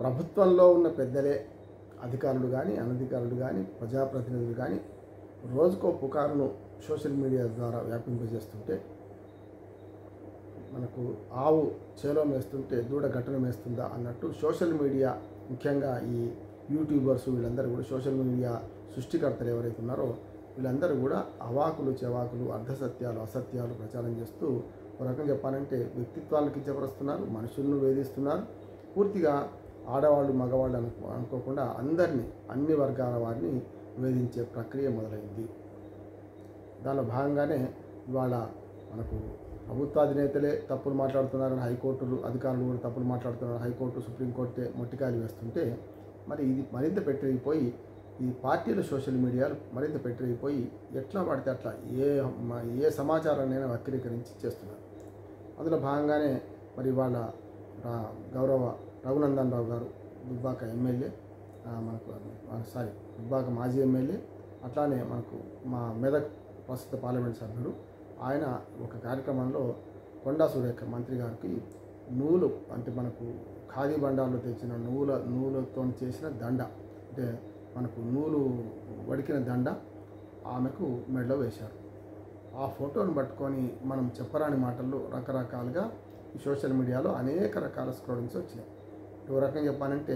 ప్రభుత్వంలో ఉన్న పెద్దలే అధికారులు కానీ అనధికారులు కానీ ప్రజాప్రతినిధులు కానీ రోజుకో పుకారును సోషల్ మీడియా ద్వారా వ్యాపింపజేస్తుంటే మనకు ఆవు చేలో మేస్తుంటే దూడ గట్టున మేస్తుందా అన్నట్టు సోషల్ మీడియా ముఖ్యంగా ఈ యూట్యూబర్స్ వీళ్ళందరూ కూడా సోషల్ మీడియా సృష్టికర్తలు ఎవరైతే ఉన్నారో వీళ్ళందరూ కూడా అవాకులు చెవాకులు అర్ధసత్యాలు అసత్యాలు ప్రచారం చేస్తూ ఒక రకంగా చెప్పాలంటే వ్యక్తిత్వాలను కించపరుస్తున్నారు, మనుషులను వేధిస్తున్నారు. పూర్తిగా ఆడవాళ్ళు మగవాళ్ళు అనుకోకుండా అందరినీ అన్ని వర్గాల వారిని వేధించే ప్రక్రియ మొదలైంది. దానిలో భాగంగానే ఇవాళ మనకు ప్రభుత్వాధినేతలే తప్పులు మాట్లాడుతున్నారని హైకోర్టులు అధికారులు కూడా తప్పులు మాట్లాడుతున్నారు. హైకోర్టు సుప్రీంకోర్టే మొట్టికాయలు వేస్తుంటే మరి ఇది మరింత పెట్టిపోయి ఈ పార్టీల సోషల్ మీడియాలు మరింత పెట్టిపోయి ఎట్లా పడితే అట్లా ఏ సమాచారాన్నైనా వక్రీకరించి చేస్తున్నారు. అందులో భాగంగానే మరి వాళ్ళ గౌరవ రఘునందన్ రావు గారు దుబ్బాక ఎమ్మెల్యే దుబ్బాక మాజీ ఎమ్మెల్యే అట్లానే మనకు మా మెదక్ ప్రస్తుత పార్లమెంట్ సభ్యుడు ఆయన ఒక కార్యక్రమంలో కొండా సురేఖ మంత్రి గారికి నూలు అంటే మనకు ఖాదీ బండాల్లో తెచ్చిన నూలుతో చేసిన దండ అంటే మనకు నూలు వడికిన దండ ఆమెకు మెడలో వేశారు. ఆ ఫోటోను పట్టుకొని మనం చెప్పరాని మాటల్లో రకరకాలుగా ఈ సోషల్ మీడియాలో అనేక రకాల స్క్రోలింగ్స్ వచ్చినాయి. ఒక రకంగా చెప్పాలంటే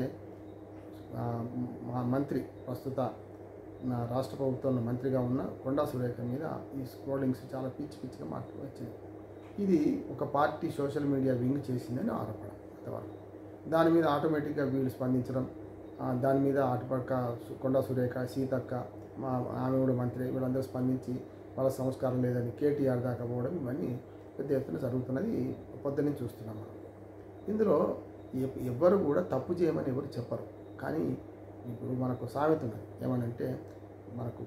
మా మంత్రి ప్రస్తుత నా రాష్ట్ర ప్రభుత్వంలో మంత్రిగా ఉన్న కొండా సురేఖ మీద ఈ స్క్రోలింగ్స్ చాలా పిచ్చిగా మాటలు వచ్చినాయి. ఇది ఒక పార్టీ సోషల్ మీడియా వింగ్ చేసిందని ఆరోపణ. అంతవరకు దాని మీద ఆటోమేటిక్గా వీళ్ళు స్పందించడం, దాని మీద అటుపక్క కొండా సురేఖ సీతక్క ఆమె కూడా మంత్రి వీళ్ళందరూ స్పందించి వాళ్ళ సంస్కారం లేదని కేటీఆర్ దాకా పోవడం ఇవన్నీ పెద్ద ఎత్తున జరుగుతున్నది పొద్దున్నే చూస్తున్నాం మనం. ఇందులో ఎవ్వరు కూడా తప్పు చేయమని ఎవరు చెప్పరు. కానీ ఇప్పుడు మనకు సామెత ఉన్నది ఏమనంటే మనకు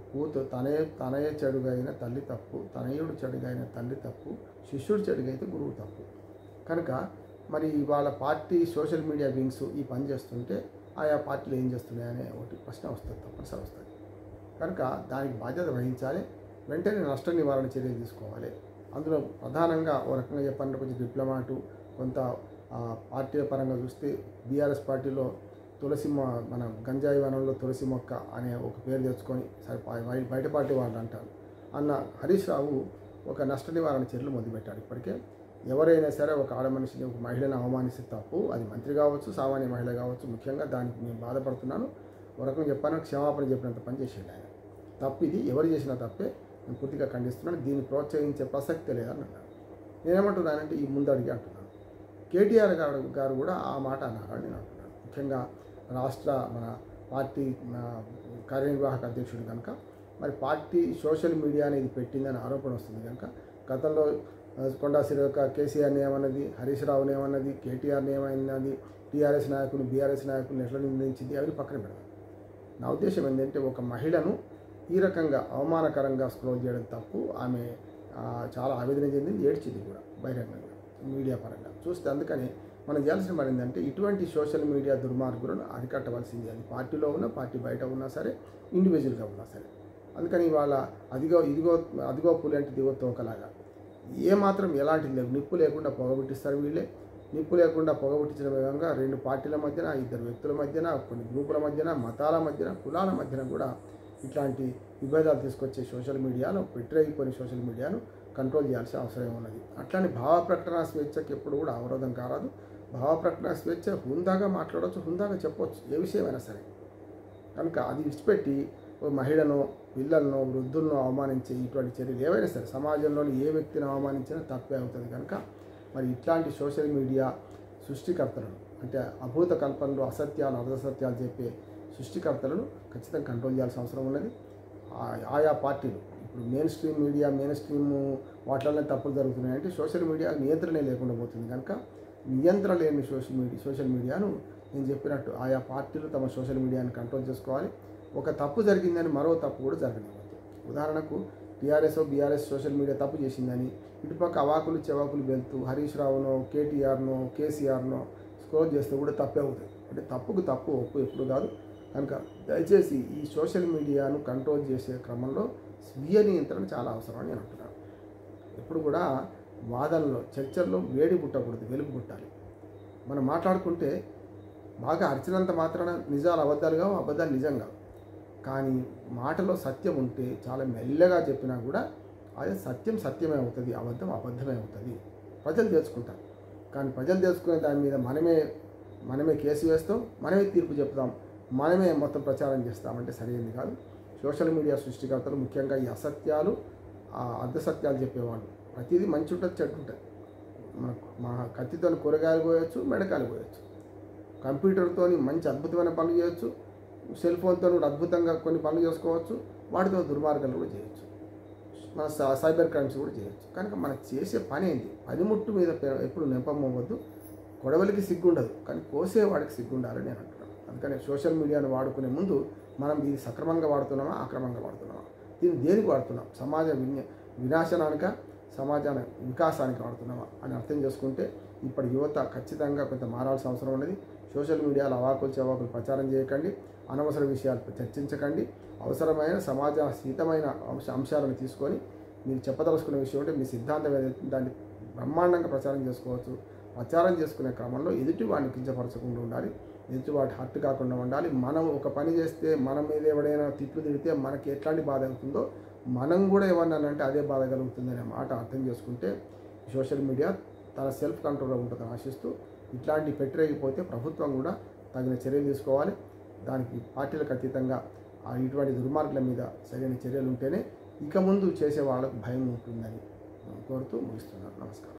తనయే చెడుగైన తల్లి తప్పు, తనయుడు చెడుగైన తల్లి తప్పు, శిష్యుడు చెడుగైతే గురువు తప్పు. కనుక మరి వాళ్ళ పార్టీ సోషల్ మీడియా వింగ్స్ ఈ పని చేస్తుంటే ఆయా పార్టీలు ఏం చేస్తున్నాయనే ఒకటి ప్రశ్న వస్తుంది, తప్పనిసరి వస్తుంది. కనుక దానికి బాధ్యత వహించాలి, వెంటనే నష్ట నివారణ చర్యలు తీసుకోవాలి. అందులో ప్రధానంగా ఓ రకంగా చెప్పాలంటే కొంచెం డిప్లొమాటు కొంత పార్టీల పరంగా చూస్తే బీఆర్ఎస్ పార్టీలో మన గంజాయి వనంలో తులసి మొక్క అనే ఒక పేరు తెచ్చుకొని సరే బయట పార్టీ వాళ్ళు అంటారు అన్న హరీష్ రావు ఒక నష్ట నివారణ చర్యలు మొదలుపెట్టాడు. ఇప్పటికే ఎవరైనా సరే ఒక ఆడ మనిషిని ఒక మహిళను అవమానిస్తే తప్పు, అది మంత్రి కావచ్చు సామాన్య మహిళ కావచ్చు, ముఖ్యంగా దానికి నేను బాధపడుతున్నాను. ఒక రకంగా చెప్పాను, క్షమాపణ చెప్పినంత పని చేసేది ఆయన. తప్పు ఇది, ఎవరు చేసినా తప్పే, నేను పూర్తిగా ఖండిస్తున్నాను. దీన్ని ప్రోత్సహించే ప్రసక్తే లేదని అన్నాను. నేనేమంటున్నానంటే ఈ ముందడిగి అంటున్నాను. కేటీఆర్ గారు కూడా ఆ మాట అన్నారని నేను అంటున్నాను. ముఖ్యంగా మన పార్టీ కార్యనిర్వాహక అధ్యక్షుడు కనుక మరి పార్టీ సోషల్ మీడియా అనేది పెట్టిందని ఆరోపణ వస్తుంది కనుక గతంలో కొండా సురేఖ కేసీఆర్ని ఏమన్నది, హరీష్ రావుని ఏమన్నది, కేటీఆర్ని ఏమన్నది, టీఆర్ఎస్ నాయకులు బీఆర్ఎస్ నాయకులను ఎట్లా నిందించింది అవి పక్కన పెడదాం. నా ఉద్దేశం ఏంటంటే ఒక మహిళను ఈ రకంగా అవమానకరంగా స్క్రోల్ చేయడం తప్పు. ఆమె చాలా ఆవేదన చెందింది, ఏడ్చింది కూడా బహిరంగంగా మీడియా పరంగా చూస్తే. అందుకని మనం చేయాల్సిన పని ఏంటంటే ఇటువంటి సోషల్ మీడియా దుర్మార్గులను అరికట్టవలసింది. అది పార్టీలో ఉన్నా, పార్టీ బయట ఉన్నా సరే, ఇండివిజువల్గా ఉన్నా సరే. అందుకని ఇవాళ అదిగో పులి అంటే దిగో తోకలాగా ఏమాత్రం ఎలాంటి నిప్పు లేకుండా పొగబుట్టిస్తారు వీళ్ళే. నిప్పు లేకుండా పొగబుట్టించడం విధంగా రెండు పార్టీల మధ్యన, ఇద్దరు వ్యక్తుల మధ్యన, కొన్ని గ్రూపుల మధ్యన, మతాల మధ్యన, కులాల మధ్యన కూడా ఇట్లాంటి విభేదాలు తీసుకొచ్చే సోషల్ మీడియాను పెట్టిరైపోయిన సోషల్ మీడియాను కంట్రోల్ చేయాల్సిన అవసరం ఉన్నది. అట్లానే భావ ప్రకటన స్వేచ్ఛకి ఎప్పుడు కూడా అవరోధం కారాదు. భావ ప్రకటన స్వేచ్ఛ హుందాగా మాట్లాడవచ్చు, హుందాగా చెప్పవచ్చు, ఏ విషయమైనా సరే. కనుక అది విడిచిపెట్టి మహిళను, పిల్లలను, వృద్ధులను అవమానించే ఇటువంటి చర్యలు ఏవైనా సరే సమాజంలోని ఏ వ్యక్తిని అవమానించినా తప్పే అవుతుంది. కనుక మరి ఇట్లాంటి సోషల్ మీడియా సృష్టికర్తలను అంటే అభూత కల్పనలు, అసత్యాలు, అర్ధసత్యాలు చెప్పే సృష్టికర్తలను ఖచ్చితంగా కంట్రోల్ చేయాల్సిన అవసరం ఉన్నది. ఆయా పార్టీలు ఇప్పుడు మెయిన్ స్ట్రీమ్ వాటిలోనే తప్పులు జరుగుతున్నాయంటే సోషల్ మీడియా నియంత్రణే లేకుండా పోతుంది. కనుక నియంత్రణ లేని సోషల్ మీడియాను నేను చెప్పినట్టు ఆయా పార్టీలు తమ సోషల్ మీడియాను కంట్రోల్ చేసుకోవాలి. ఒక తప్పు జరిగిందని మరో తప్పు కూడా జరగనివ్వద్దు. ఉదాహరణకు బీఆర్ఎస్ సోషల్ మీడియా తప్పు చేసిందని ఇటుపక్క అవాకులు చెవాకులు వెళ్తూ హరీష్ రావునో, కేటీఆర్నో, కేసీఆర్నో స్క్రోల్ చేస్తే కూడా తప్పే అవుతుంది. అంటే తప్పుకు తప్పు ఒప్పు ఎప్పుడు కాదు. కనుక దయచేసి ఈ సోషల్ మీడియాను కంట్రోల్ చేసే క్రమంలో స్వీయ నియంత్రణ చాలా అవసరం అని నేను అంటున్నాను. ఎప్పుడు కూడా వాదనలో, చర్చల్లో వేడి పుట్టకూడదు, వెలుగు పుట్టాలి. మనం మాట్లాడుకుంటే బాగా అరిచినంత మాత్రాన నిజాలు అబద్ధాలుగా, అబద్ధాలు నిజంగా. కానీ మాటలో సత్యం ఉంటే చాలా మెల్లగా చెప్పినా కూడా అది సత్యం సత్యమే అవుతుంది, అబద్ధం అబద్ధమే అవుతుంది. ప్రజలు తెలుసుకుంటారు. కానీ ప్రజలు తెలుసుకునే దాని మీద మనమే కేసు వేస్తాం, మనమే తీర్పు చెప్తాం, మనమే మొత్తం ప్రచారం చేస్తామంటే సరైనది కాదు. సోషల్ మీడియా సృష్టికర్తలు ముఖ్యంగా ఈ అసత్యాలు, అర్ధసత్యాలు చెప్పేవాళ్ళు ప్రతిదీ మంచి ఉంటుంది, చెడ్డ ఉంటుంది. మా కత్తితో కూరగాయలు కోయవచ్చు, మెడకాయలు కోయవచ్చు. కంప్యూటర్తో మంచి అద్భుతమైన పనులు చేయొచ్చు, సెల్ ఫోన్తో కూడా అద్భుతంగా కొన్ని పనులు చేసుకోవచ్చు, వాటితో దుర్మార్గాలు కూడా చేయొచ్చు, మన సైబర్ క్రైమ్స్ కూడా చేయొచ్చు. కనుక మనం చేసే పని ఏంటి? పనిముట్టు మీద ఎప్పుడు నెంపమ్మవద్దు. గొడవలకి సిగ్గుండదు, కానీ కోసేవాడికి సిగ్గుండాలని నేను అంటున్నాను. అందుకని సోషల్ మీడియాను వాడుకునే ముందు మనం దీన్ని సక్రమంగా వాడుతున్నామా, అక్రమంగా వాడుతున్నామా, దీన్ని దేనికి వాడుతున్నాం? సమాజ వినాశనానిక, సమాజాన్ని వికాసానికి వాడుతున్నామా అని అర్థం చేసుకుంటే ఇప్పటి యువత ఖచ్చితంగా కొంత మారాల్సిన అవసరం ఉన్నది. సోషల్ మీడియాలో అవాకులు చవాకులు ప్రచారం చేయకండి, అనవసర విషయాలు చర్చించకండి. అవసరమైన సమాజ హితమైన అంశాలను తీసుకొని మీరు చెప్పదలుచుకునే విషయం అంటే మీ సిద్ధాంతం ఏదైతే దాన్ని బ్రహ్మాండంగా ప్రచారం చేసుకోవచ్చు. ప్రచారం చేసుకునే క్రమంలో ఎదుటి వాడిని కించపరచకుండా ఉండాలి, ఎదుటి వాటి హర్ట్ కాకుండా ఉండాలి. మనం ఒక పని చేస్తే మన మీద ఎవడైనా తిట్లు తిడితే మనకి ఎట్లాంటి బాధ అవుతుందో మనం కూడా ఏమన్నానంటే అదే బాధ కలుగుతుంది అనే మాట అర్థం చేసుకుంటే సోషల్ మీడియా తన సెల్ఫ్ కంట్రోల్లో ఉంటుందని ఆశిస్తూ, ఇట్లాంటి పెట్టరేగిపోతే ప్రభుత్వం కూడా తగిన చర్యలు తీసుకోవాలి. దానికి పార్టీలకు అతీతంగా ఇటువంటి దుర్మార్గుల మీద సరైన చర్యలు ఉంటేనే ఇక ముందు చేసే వాళ్ళకు భయం ఉంటుందని కోరుతూ ముగిస్తున్నాను. నమస్కారం.